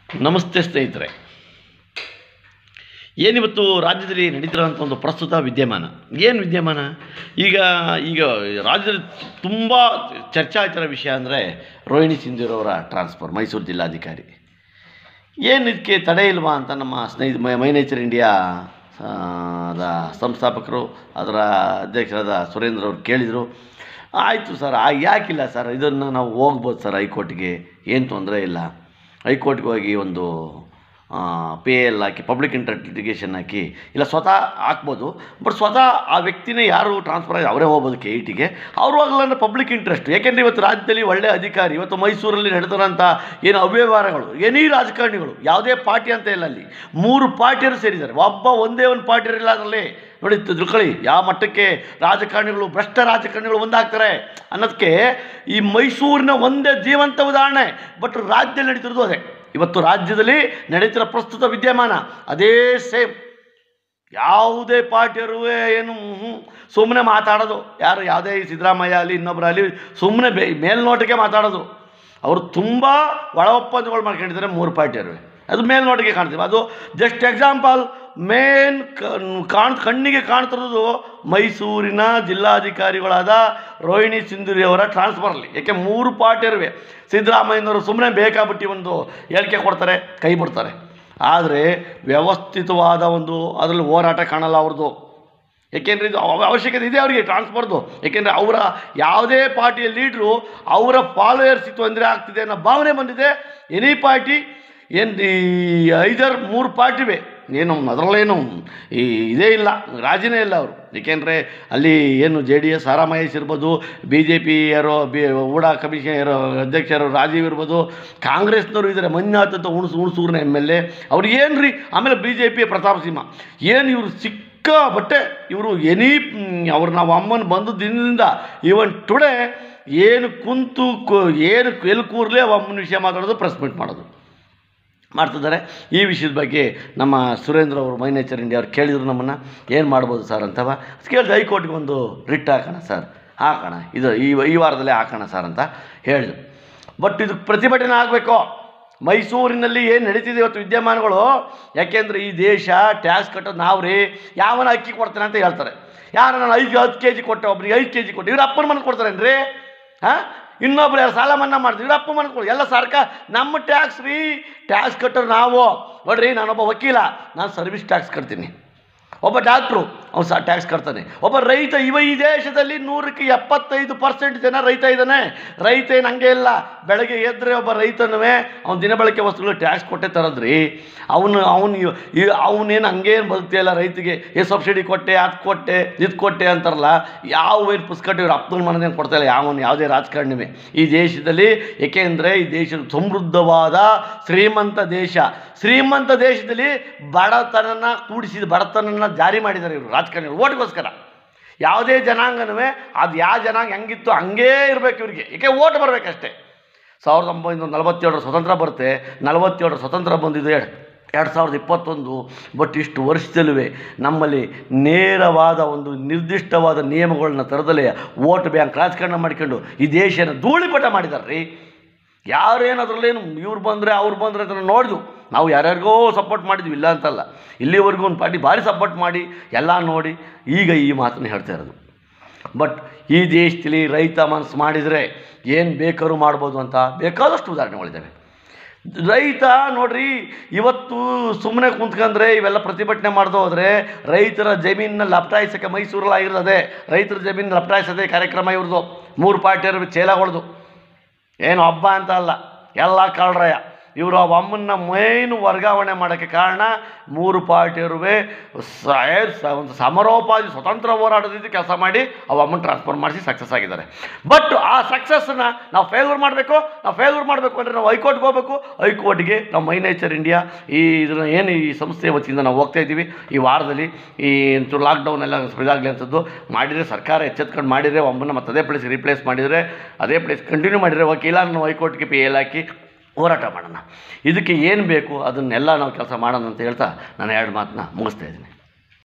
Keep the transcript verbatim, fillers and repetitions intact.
ನಮಸ್ತೆ ಸ್ನೇಹಿತರೆ. ಏನಿವತ್ತು ರಾಜ್ಯದಲ್ಲಿ ನಡೀತಿರೋಂಥ ಒಂದು ಪ್ರಸ್ತುತ ವಿದ್ಯಮಾನ ಏನು ವಿದ್ಯಮಾನ ಈಗ ಈಗ ರಾಜ್ಯದಲ್ಲಿ ತುಂಬ ಚರ್ಚೆ ಆಗ್ತಿರೋ ವಿಷಯ ಅಂದರೆ ರೋಹಿಣಿ ಸಿಂಧೂರವರ ಟ್ರಾನ್ಸ್ಫರ್ ಮೈಸೂರು ಜಿಲ್ಲಾಧಿಕಾರಿ. ಏನು ಇದಕ್ಕೆ ತಡೆ ಇಲ್ವಾ ಅಂತ ನಮ್ಮ ಸ್ನೇಹಿತ ಮೈ ನೇಚರ್ ಇಂಡಿಯಾ ದ ಸಂಸ್ಥಾಪಕರು ಅದರ ಅಧ್ಯಕ್ಷರಾದ ಸುರೇಂದ್ರ ಅವರು ಕೇಳಿದರು. ಆಯಿತು ಸರ್, ಯಾಕಿಲ್ಲ ಸರ್, ಇದನ್ನು ನಾವು ಹೋಗ್ಬೋದು ಸರ್ ಹೈಕೋರ್ಟ್ಗೆ, ಏನು ತೊಂದರೆ ಇಲ್ಲ. ಹೈಕೋರ್ಟ್ಗೆ ಹೋಗಿ ಒಂದು ಪಿ ಎಲ್ ಹಾಕಿ ಪಬ್ಲಿಕ್ ಇಂಟ್ರೆಸ್ಟ್ ಲಿಟಿಗೇಷನ್ ಹಾಕಿ ಇಲ್ಲ ಸ್ವತಃ ಹಾಕ್ಬೋದು. ಬಟ್ ಸ್ವತಃ ಆ ವ್ಯಕ್ತಿನೇ ಯಾರು ಟ್ರಾನ್ಸ್ಫರ್ ಆಗಿ ಅವರೇ ಹೋಗ್ಬೋದು ಕೆ ಇ ಟಿಗೆ. ಅವರು ಆಗಲ್ಲ ಪಬ್ಲಿಕ್ ಇಂಟ್ರೆಸ್ಟ್. ಯಾಕೆಂದರೆ ಇವತ್ತು ರಾಜ್ಯದಲ್ಲಿ ಒಳ್ಳೆಯ ಅಧಿಕಾರಿ, ಇವತ್ತು ಮೈಸೂರಲ್ಲಿ ನಡೆದಿರೋಂಥ ಏನು ಅವ್ಯವಹಾರಗಳು, ಏನೇ ರಾಜಕಾರಣಿಗಳು, ಯಾವುದೇ ಪಾರ್ಟಿ ಅಂತ ಇಲ್ಲ, ಅಲ್ಲಿ ಮೂರು ಪಾರ್ಟಿಯರು ಸೇರಿದ್ದಾರೆ. ಒಬ್ಬ ಒಂದೇ ಒಂದು ಪಾರ್ಟಿಯರು ಇಲ್ಲ ಅದರಲ್ಲಿ. ನೋಡಿ ತಿಳ್ಕೊಳ್ಳಿ ಯಾವ ಮಟ್ಟಕ್ಕೆ ರಾಜಕಾರಣಿಗಳು, ಭ್ರಷ್ಟ ರಾಜಕಾರಣಿಗಳು ಒಂದಾಗ್ತಾರೆ ಅನ್ನೋದಕ್ಕೆ ಈ ಮೈಸೂರಿನ ಒಂದೇ ಜೀವಂತ ಉದಾಹರಣೆ. ಬಟ್ ರಾಜ್ಯದಲ್ಲಿ ನಡೀತಿರೋದು ಅದೇ. ಇವತ್ತು ರಾಜ್ಯದಲ್ಲಿ ನಡೀತಿರೋ ಪ್ರಸ್ತುತ ವಿದ್ಯಮಾನ ಅದೇ ಸೇಮ್. ಯಾವುದೇ ಪಾರ್ಟಿಯರು ಏನು ಸುಮ್ಮನೆ ಮಾತಾಡೋದು, ಯಾರು ಯಾವುದೇ ಸಿದ್ದರಾಮಯ್ಯ ಅಲ್ಲಿ ಇನ್ನೊಬ್ಬರಲ್ಲಿ ಸುಮ್ಮನೆ ಬೇ ಮೇಲ್ನೋಟಕ್ಕೆ ಮಾತಾಡೋದು. ಅವರು ತುಂಬ ಒಳ ಒಪ್ಪಂದಗಳು ಮಾಡ್ಕೊಂಡಿದ್ದಾರೆ ಮೂರು ಪಾರ್ಟಿಯರು. ಅದು ಮೇಲ್ನೋಟಿಗೆ ಕಾಣ್ತೀವಿ. ಅದು ಜಸ್ಟ್ ಎಕ್ಸಾಂಪಲ್. ಮೇನ್ ಕಾಣ್ ಕಣ್ಣಿಗೆ ಕಾಣ್ತಿರೋದು ಮೈಸೂರಿನ ಜಿಲ್ಲಾಧಿಕಾರಿಗಳಾದ ರೋಹಿಣಿ ಸಿಂಧೂರಿಯವರ ಟ್ರಾನ್ಸ್ಫರಲ್ಲಿ. ಏಕೆ ಮೂರು ಪಾರ್ಟಿಯರುವೆ. ಸಿದ್ದರಾಮಯ್ಯನವರು ಸುಮ್ಮನೆ ಬೇಕಾಬಿಟ್ಟು ಒಂದು ಹೇಳಿಕೆ ಕೊಡ್ತಾರೆ, ಕೈ ಬಿಡ್ತಾರೆ. ಆದರೆ ವ್ಯವಸ್ಥಿತವಾದ ಒಂದು ಅದರಲ್ಲಿ ಹೋರಾಟ ಕಾಣಲ್ಲ ಅವ್ರದ್ದು. ಏಕೆಂದರೆ ಇದು ಅವಶ್ಯಕತೆ ಇದೆ ಅವರಿಗೆ ಟ್ರಾನ್ಸ್ಫರ್ದು. ಏಕೆಂದರೆ ಅವರ ಯಾವುದೇ ಪಾರ್ಟಿಯ ಲೀಡ್ರು ಅವರ ಫಾಲೋಯರ್ಸ್ ತೊಂದರೆ ಆಗ್ತಿದೆ ಅನ್ನೋ ಭಾವನೆ ಬಂದಿದೆ. ಎನಿ ಪಾರ್ಟಿ ಏನು ಈ ಐದರ್ ಮೂರು ಪಾರ್ಟಿವೆ, ಏನು ಅದರಲ್ಲೇನು ಈ ಇದೇ ಇಲ್ಲ, ರಾಜಿನೇ ಇಲ್ಲ ಅವರು. ಏಕೆಂದರೆ ಅಲ್ಲಿ ಏನು J D S R Mahesh ಇರ್ಬೋದು, ಬಿ ಜೆ ಪಿ ಯಾರೋ ಬಿ ಊಡಾ ಕಮಿಷನ್ ಯಾರೋ ಅಧ್ಯಕ್ಷರು ರಾಜೀವ್ ಇರ್ಬೋದು, ಕಾಂಗ್ರೆಸ್ನವರು ಇದ್ದಾರೆ ಮಂಜುನಾಥ್ ಅಂತ ಹುಣಸು ಹುಣಸೂರಿನ ಎಮ್ ಎಲ್ ಎ ಅವ್ರು ಏನು ರೀ. ಆಮೇಲೆ ಬಿ ಜೆ ಪಿಯ ಪ್ರತಾಪ್ ಸಿಂಹ ಏನು ಇವರು ಸಿಕ್ಕ ಬಟ್ಟೆ ಇವರು ಎನಿ ಅವ್ರು ನಾವು ಅಮ್ಮನ ಬಂದು ದಿನದಿಂದ ಇವನ್ ಟುಡೇ ಏನು ಕುಂತು ಏನು ಎಲ್ಲಿ ಕೂರಲೇ ಅಮ್ಮನ ವಿಷಯ ಮಾತಾಡೋದು, ಪ್ರೆಸ್ ಮೀಟ್ ಮಾಡೋದು ಮಾಡ್ತಿದ್ದಾರೆ. ಈ ವಿಷಯದ ಬಗ್ಗೆ ನಮ್ಮ ಸುರೇಂದ್ರ ಅವರು ಮೈ ನೇಚರ್ ಇಂಡಿಯಾ ಅವ್ರು ಕೇಳಿದ್ರು ನಮ್ಮನ್ನು, ಏನು ಮಾಡ್ಬೋದು ಸರ್ ಅಂತವ ಕೇಳಿದೆ. ಹೈಕೋರ್ಟ್ಗೆ ಒಂದು ರಿಟ್ ಹಾಕೋಣ ಸರ್, ಹಾಕೋಣ ಇದು ಈ ಈ ವಾರದಲ್ಲೇ ಹಾಕೋಣ ಸರ್ ಅಂತ ಹೇಳಿದ್ರು. ಬಟ್ ಇದು ಪ್ರತಿಭಟನೆ ಆಗಬೇಕು. ಮೈಸೂರಿನಲ್ಲಿ ಏನು ನಡೀತಿದೆ ಇವತ್ತು ವಿದ್ಯಮಾನಗಳು. ಯಾಕೆಂದರೆ ಈ ದೇಶ ಟ್ಯಾಕ್ಸ್ ಕಟ್ಟೋದು ನಾವು ರೀ. ಯಾವನ ಅಕ್ಕಿ ಕೊಡ್ತೇನೆ ಅಂತ ಹೇಳ್ತಾರೆ. ಯಾರು ನಾನು ಐದು ಹತ್ತು ಕೆ ಜಿ ಕೊಟ್ಟೆ, ಒಬ್ರಿಗೆ ಐದು ಕೆ ಜಿ ಕೊಟ್ಟೆ, ಇವ್ರು ಅಪ್ಪನ ಮನೆ ಕೊಡ್ತಾರೇನು ರೀ? ಹಾಂ, ಇನ್ನೊಬ್ರು ಯಾರು ಸಾಲ ಮನ್ನಾ ಮಾಡ್ತೀವಿ, ಇವ್ರು ಅಪ್ಪ ಮನೆ ಕೊಡಿ. ಎಲ್ಲ ಸರ್ಕಾರ ನಮ್ಮ ಟ್ಯಾಕ್ಸ್ ರೀ. ಟ್ಯಾಕ್ಸ್ ಕಟ್ಟೋರು ನಾವು. ನೋಡಿರಿ, ನಾನೊಬ್ಬ ವಕೀಲ, ನಾನು ಸರ್ವಿಸ್ ಟ್ಯಾಕ್ಸ್ ಕಟ್ತೀನಿ. ಒಬ್ಬ ಡಾಕ್ಟ್ರು ಅವ್ನು ಸಹ ಟ್ಯಾಕ್ಸ್ ಕಟ್ತಾನೆ. ಒಬ್ಬ ರೈತ, ಇವ ಈ ದೇಶದಲ್ಲಿ ನೂರಕ್ಕೆ ಎಪ್ಪತ್ತೈದು ಪರ್ಸೆಂಟ್ ಜನ ರೈತ ಇದ್ದಾನೆ. ರೈತ ಏನು ಹಂಗೆ ಇಲ್ಲ. ಬೆಳಗ್ಗೆ ಎದ್ದರೆ ಒಬ್ಬ ರೈತನವೇ ಅವ್ನು ದಿನಬಳಕೆ ವಸ್ತುಗಳು ಟ್ಯಾಕ್ಸ್ ಕೊಟ್ಟೆ ತರೋದ್ರಿ. ಅವನು ಅವನು ಅವನೇನು ಹಂಗೇನು ಬದುಕ್ತಿಲ್ಲ. ರೈತಿಗೆ ಏ ಸಬ್ಸಿಡಿ ಕೊಟ್ಟೆ, ಅದು ಕೊಟ್ಟೆ, ಇದು ಕೊಟ್ಟೆ ಅಂತಾರಲ್ಲ, ಯಾವ ಏನು ಪುಸ್ತಕ ಇವ್ರು ಅಪ್ಪನ ಮನೇನು ಕೊಡ್ತಾಯಿಲ್ಲ ಯಾವನು ಯಾವುದೇ ರಾಜಕಾರಣಿವೇ ಈ ದೇಶದಲ್ಲಿ. ಏಕೆಂದರೆ ಈ ದೇಶ ಸಮೃದ್ಧವಾದ ಶ್ರೀಮಂತ ದೇಶ. ಶ್ರೀಮಂತ ದೇಶದಲ್ಲಿ ಬಡತನನ ಕೂಡಿಸಿದ ಬಡತನನ ಜಾರಿ ಮಾಡಿದ್ದಾರೆ ಇವರು ರಾಜಕಾರಣಿಗಳು ಓಟ್ಗೋಸ್ಕರ. ಯಾವುದೇ ಜನಾಂಗನವೇ ಅದು ಯಾವ ಜನಾಂಗ ಹೆಂಗಿತ್ತು ಹಂಗೇ ಇರಬೇಕು ಇವ್ರಿಗೆ. ಏಕೆ ಓಟ್ ಬರಬೇಕಷ್ಟೇ. ಸಾವಿರದ ಒಂಬೈನೂರ ನಲವತ್ತೇಳರ ಸ್ವತಂತ್ರ ಬರುತ್ತೆ. ನಲವತ್ತೇಳರ ಸ್ವತಂತ್ರ ಬಂದಿದ್ದು ಎರಡು ಎರಡು ಸಾವಿರದ ಇಪ್ಪತ್ತೊಂದು. ಬಟ್ ಇಷ್ಟು ವರ್ಷದಲ್ಲೂ ನಮ್ಮಲ್ಲಿ ನೇರವಾದ ಒಂದು ನಿರ್ದಿಷ್ಟವಾದ ನಿಯಮಗಳನ್ನ ತರದಲ್ಲೇ ವೋಟ್ ಬ್ಯಾಂಕ್ ರಾಜಕಾರಣ ಮಾಡಿಕೊಂಡು ಈ ದೇಶನ ಧೂಳಿಪಟ ಮಾಡಿದ್ದಾರೆ ರೀ. ಯಾರೇನು ಅದರಲ್ಲೇನು ಇವ್ರು ಬಂದರೆ ಅವ್ರು ಬಂದರೆ ಅದನ್ನು ನೋಡಿದ್ವು. ನಾವು ಯಾರ್ಯಾರಿಗೋ ಸಪೋರ್ಟ್ ಮಾಡಿದ್ವಿ, ಇಲ್ಲ ಅಂತಲ್ಲ. ಇಲ್ಲಿವರೆಗೂ ಒಂದು ಪಾರ್ಟಿ ಭಾರಿ ಸಪೋರ್ಟ್ ಮಾಡಿ ಎಲ್ಲ ನೋಡಿ ಈಗ ಈ ಮಾತನ್ನು ಹೇಳ್ತಾ ಇರೋದು. ಬಟ್ ಈ ದೇಶದಲ್ಲಿ ರೈತ ಮನಸ್ಸು ಮಾಡಿದರೆ ಏನು ಬೇಕಾದ್ರೂ ಮಾಡ್ಬೋದು ಅಂತ ಬೇಕಾದಷ್ಟು ಉದಾಹರಣೆಗಳಿದ್ದಾವೆ. ರೈತ ನೋಡ್ರಿ, ಇವತ್ತು ಸುಮ್ಮನೆ ಕುಂತ್ಕೊಂಡ್ರೆ ಇವೆಲ್ಲ ಪ್ರತಿಭಟನೆ ಮಾಡ್ದು ಹೋದರೆ ರೈತರ ಜಮೀನನ್ನ ಲಪಟಾಯಿಸೋಕ್ಕೆ ಮೈಸೂರಲ್ಲಿ ಆಗಿರೋದೇ ರೈತರ ಜಮೀನು ಲಪಟಾಯಿಸೋದೇ ಕಾರ್ಯಕ್ರಮ ಇವ್ರದ್ದು. ಮೂರು ಪಾರ್ಟಿಯವ್ರ ಚೇಲಗಳದು ಏನು ಹಬ್ಬ ಅಂತ ಅಲ್ಲ, ಎಲ್ಲ ಕಳ್ರಯ. ಇವರು ಆ ಅಮ್ಮನ್ನ ಮೇನು ವರ್ಗಾವಣೆ ಮಾಡೋಕ್ಕೆ ಕಾರಣ ಮೂರು ಪಾರ್ಟಿಯರುವೆ ಒಂದು ಸಮರೋಪಾದಿ ಸ್ವತಂತ್ರ ಹೋರಾಟದಿಂದ ಕೆಲಸ ಮಾಡಿ ಅವು ಅಮ್ಮನ ಟ್ರಾನ್ಸ್ಫರ್ ಮಾಡಿಸಿ ಸಕ್ಸಸ್ ಆಗಿದ್ದಾರೆ. ಬಟ್ ಆ ಸಕ್ಸಸ್ಸನ್ನು ನಾವು ಫೇಲ್ಯೂರ್ ಮಾಡಬೇಕು. ನಾವು ಫೇಲ್ಯೂರ್ ಮಾಡಬೇಕು ಅಂದರೆ ನಾವು ಹೈಕೋರ್ಟ್ಗೆ ಹೋಗಬೇಕು. ಹೈಕೋರ್ಟ್ಗೆ ನಾವು ಮೈ ನೇಚರ್ ಇಂಡಿಯಾ ಈ ಇದನ್ನು ಏನು ಈ ಸಂಸ್ಥೆ ವತಿಯಿಂದ ನಾವು ಹೋಗ್ತಾ ಇದ್ದೀವಿ. ಈ ವಾರದಲ್ಲಿ ಈ ಲಾಕ್ಡೌನ್ ಎಲ್ಲ ಇದಾಗಲಿ ಅಂಥದ್ದು ಮಾಡಿದರೆ, ಸರ್ಕಾರ ಎಚ್ಚೆತ್ಕೊಂಡು ಮಾಡಿದರೆ, ಅಮ್ಮನ್ನ ಮತ್ತು ಅದೇ ಪ್ಲೇಸ್ ರೀಪ್ಲೇಸ್ ಮಾಡಿದರೆ, ಅದೇ ಪ್ಲೇಸ್ ಕಂಟಿನ್ಯೂ ಮಾಡಿದರೆ ವಕೀಲ ನಾವು ಹೈಕೋರ್ಟ್ಗೆ ಪಿ ಎಲ್ ಹಾಕಿ ಹೋರಾಟ ಮಾಡೋಣ. ಇದಕ್ಕೆ ಏನು ಬೇಕು ಅದನ್ನೆಲ್ಲ ನಾವು ಕೆಲಸ ಮಾಡೋಣ ಅಂತ ಹೇಳ್ತಾ ನಾನು ಎರಡು ಮಾತನ್ನ ಮುಗಿಸ್ತಾ ಇದ್ದೀನಿ.